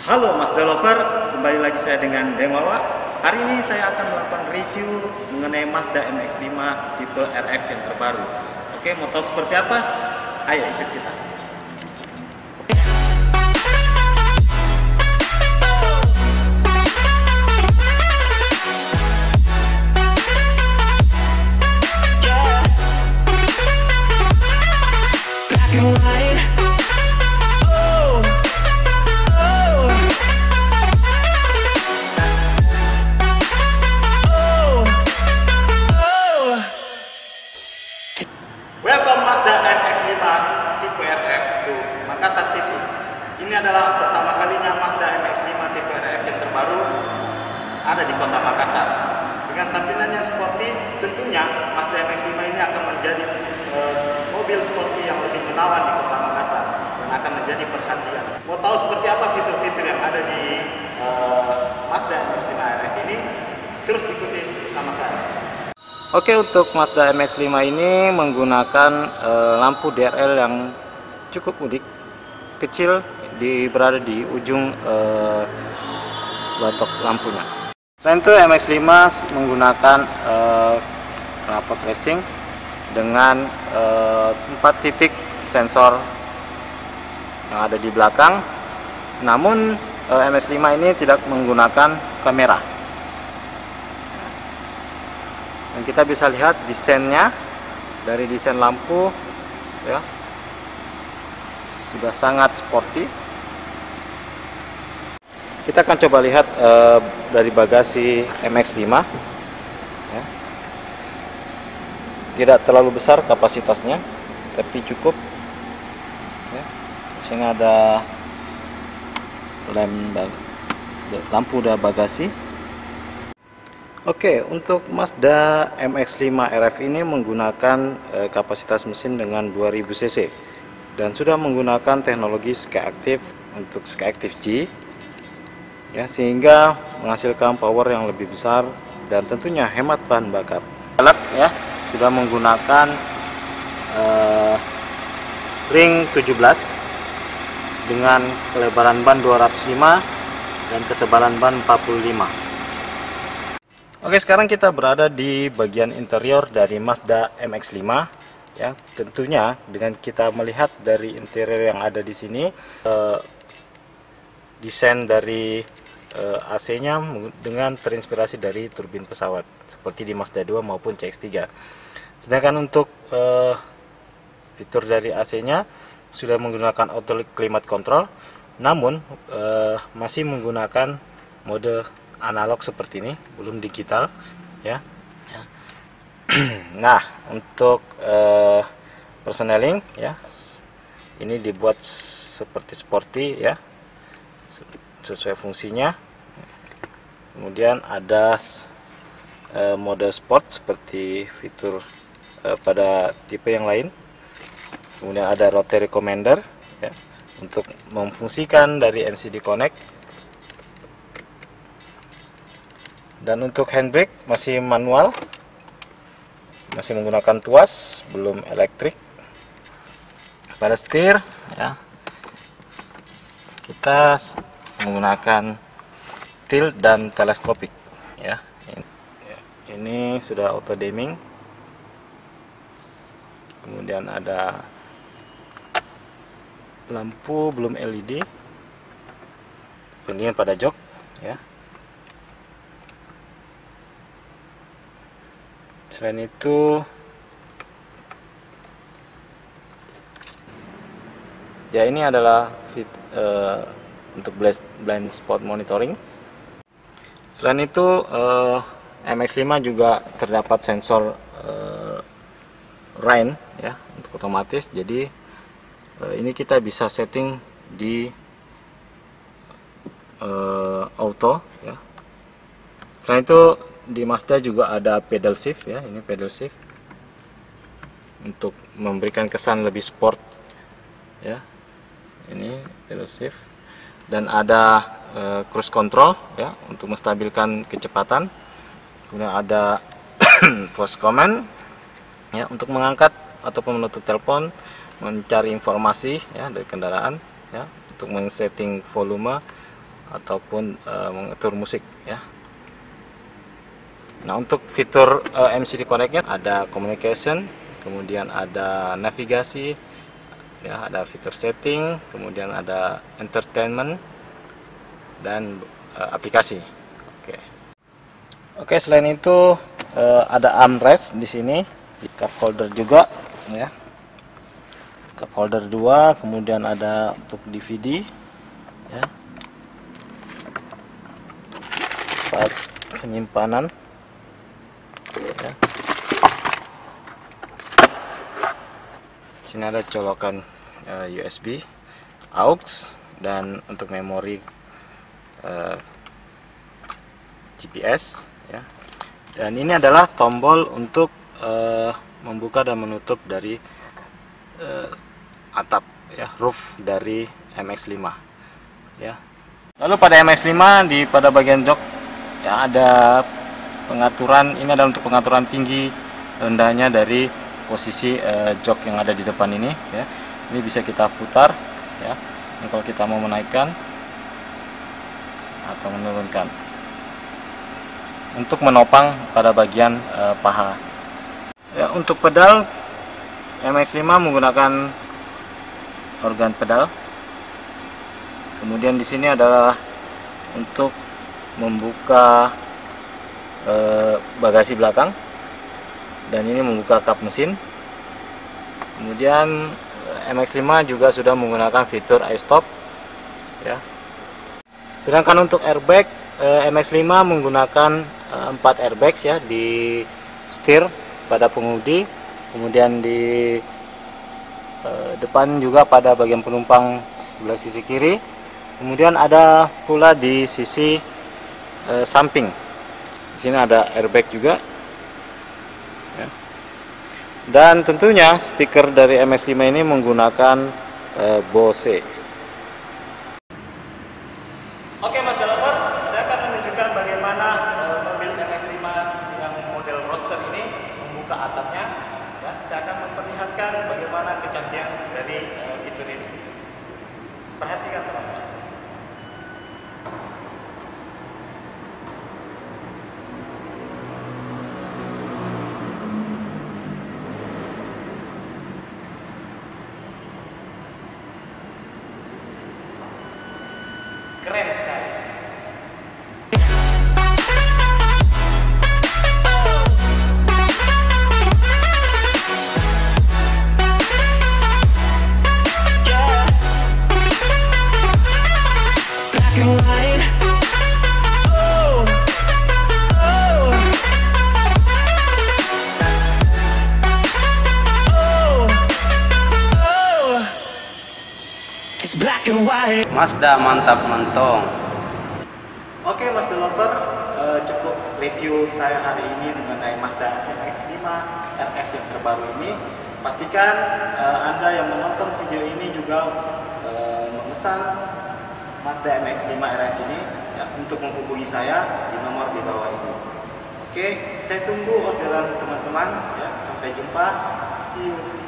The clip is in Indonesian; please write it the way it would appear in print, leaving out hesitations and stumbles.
Halo Mas Delover, kembali lagi saya dengan Demawa. Hari ini saya akan melakukan review mengenai Mazda MX-5 tipe RF yang terbaru. Oke, mau tahu seperti apa? Ayo ikut kita. Welcome Mazda MX-5 tipe RF to Makassar City. Ini adalah pertama kalinya Mazda MX-5 tipe RF yang terbaru ada di kota Makassar. Dengan tampilan yang sporty, tentunya Mazda MX-5 ini akan menjadi mobil sporty yang lebih menawan di kota Makassar dan akan menjadi perhatian. Mau tahu seperti apa fitur-fitur yang ada di Mazda MX-5 RF ini? Terus ikuti sama saya. Oke, untuk Mazda MX-5 ini menggunakan lampu DRL yang cukup unik, kecil, berada di ujung batok lampunya. Selain itu MX-5 menggunakan knalpot racing dengan 4 titik sensor yang ada di belakang. Namun MX-5 ini tidak menggunakan kamera. Dan kita bisa lihat desainnya, dari desain lampu ya, sudah sangat sporty. Kita akan coba lihat dari bagasi MX-5 ya. Tidak terlalu besar kapasitasnya, tapi cukup ya. Sini ada lampu bagasi. Oke, untuk Mazda MX-5 RF ini menggunakan kapasitas mesin dengan 2000 cc dan sudah menggunakan teknologi Skyactiv untuk Skyactiv G ya, sehingga menghasilkan power yang lebih besar dan tentunya hemat bahan bakar. Velg ya, sudah menggunakan ring 17 dengan kelebaran ban 205 dan ketebalan ban 45. Oke, sekarang kita berada di bagian interior dari Mazda MX-5 ya. Tentunya dengan kita melihat dari interior yang ada di sini, desain dari AC-nya dengan terinspirasi dari turbin pesawat seperti di Mazda 2 maupun CX-3. Sedangkan untuk fitur dari AC-nya sudah menggunakan auto climate control, namun masih menggunakan mode analog seperti ini, belum digital ya. Nah, untuk personeling ya, ini dibuat seperti sporty ya, sesuai fungsinya. Kemudian ada mode sport seperti fitur pada tipe yang lain. Kemudian ada rotary commander ya, untuk memfungsikan dari MCD connect. Dan untuk handbrake masih manual, masih menggunakan tuas, belum elektrik. Pada setir ya, kita menggunakan tilt dan teleskopik ya. Ini sudah auto dimming. Kemudian ada lampu belum LED, pendingin pada jok ya. Selain itu ya, ini adalah untuk blind spot monitoring. Selain itu MX-5 juga terdapat sensor rain ya, untuk otomatis. Jadi ini kita bisa setting di auto ya. Selain itu di Mazda juga ada pedal shift ya, ini pedal shift untuk memberikan kesan lebih sport ya. Ini pedal shift dan ada cruise control ya, untuk menstabilkan kecepatan. Kemudian ada voice command ya, untuk mengangkat ataupun menutup telepon, mencari informasi ya dari kendaraan ya, untuk men-setting volume ataupun mengatur musik ya. Nah, untuk fitur MCD Connect-nya ada communication, kemudian ada navigasi, ya, ada fitur setting, kemudian ada entertainment dan aplikasi. Oke, selain itu ada armrest di sini, di cup holder juga, ya. Cup holder 2, kemudian ada untuk DVD, ya. Tempat penyimpanan. Ya. Sini ada colokan USB, aux, dan untuk memori GPS ya. Dan ini adalah tombol untuk membuka dan menutup dari atap ya, roof dari MX-5 ya. Lalu pada MX-5 pada bagian jok ya ada pengaturan. Ini adalah untuk pengaturan tinggi rendahnya dari posisi jok yang ada di depan ini ya. Ini bisa kita putar ya. Ini kalau kita mau menaikkan atau menurunkan untuk menopang pada bagian paha ya. Untuk pedal MX-5 menggunakan organ pedal. Kemudian di sini adalah untuk membuka bagasi belakang, dan ini membuka kap mesin. Kemudian MX-5 juga sudah menggunakan fitur iStop ya. Sedangkan untuk airbag MX-5 menggunakan 4 airbags ya, di setir pada pengemudi, kemudian di depan juga pada bagian penumpang sebelah sisi kiri, kemudian ada pula di sisi samping. Di sini ada airbag juga ya. Dan tentunya speaker dari MX-5 ini menggunakan Bose. Oke Mas Developer, saya akan menunjukkan bagaimana mobil MX-5 yang model roadster ini membuka atapnya ya. Saya akan memperlihatkan bagaimana kecanggihan dari fitur ini. Perhatikan teman-teman. Keren sekali. Mazda mantap mentong. Oke Mas Developer, cukup review saya hari ini mengenai Mazda MX-5 RF yang terbaru ini. Pastikan Anda yang menonton video ini juga memesan Mazda MX-5 RF ini ya, untuk menghubungi saya di nomor di bawah ini. Oke, saya tunggu orderan teman-teman ya. Sampai jumpa, see you.